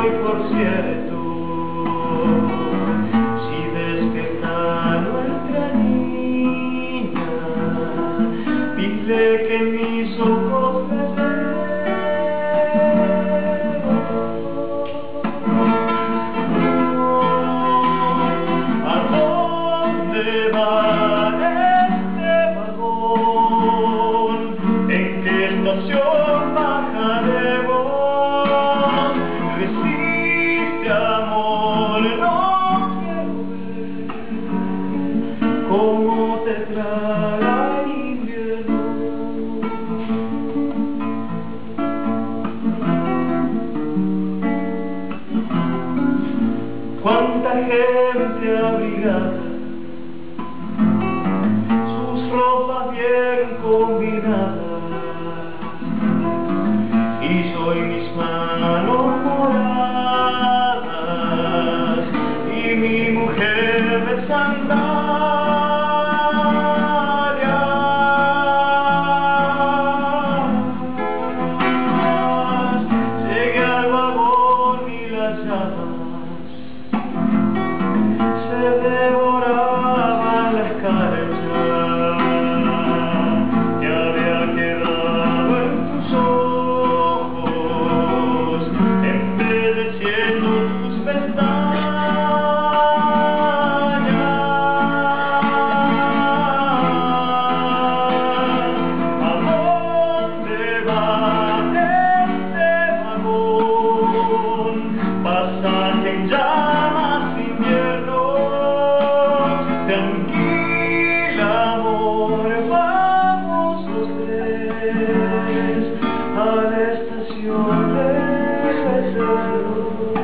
y por cierto, si ves que está nuestra niña, dile que mis ojos la llevo. ¿A dónde va este vagón? ¿En qué estación bajaremos? Resiste, amor, no quiero ver cómo te traga el invierno. Cuánta gente abrigada, sus ropas bien combinadas, y soy mis manos moradas y mi mujer de sandalias. Llegué al vagón y las llamas se devoraban la escarcha que había quedado en tus ojos, embelleciendo tus pestañas. ¿A dónde va este vagón? Pasaje en llamas, invierno. Tranquila, amor, vamos los tres a la estación de Cerro.